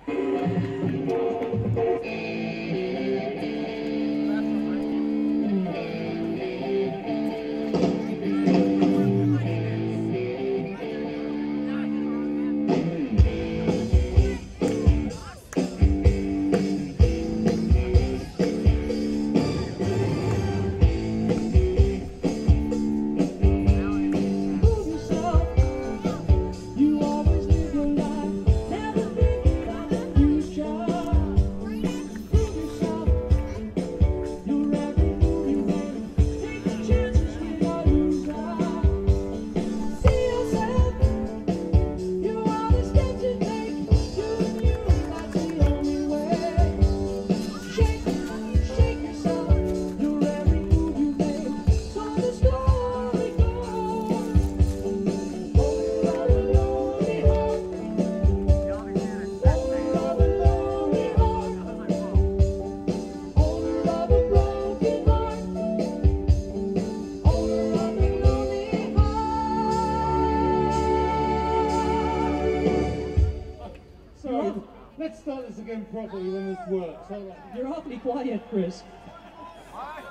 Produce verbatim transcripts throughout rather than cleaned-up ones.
Let's start this again properly when this works. Right. You're awfully quiet, Chris. What?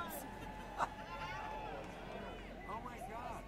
Oh my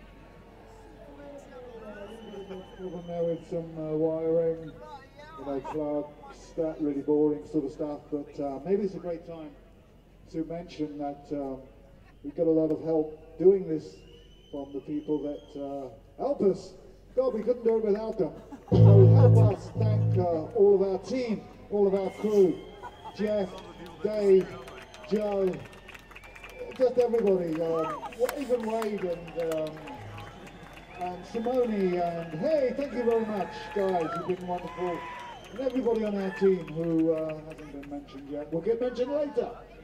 God. Over there with some uh, wiring, you know, plugs, that really boring sort of stuff, but uh, maybe it's a great time to mention that um, we've got a lot of help doing this from the people that uh, help us. God, we couldn't do it without them. So help us thank uh, all of our team, all of our crew, Jeff, Dave, Joe, just everybody, um, even Wade and, um, and Simone, and hey, thank you very much, guys, you've been wonderful. And everybody on our team who uh, hasn't been mentioned yet, will get mentioned later.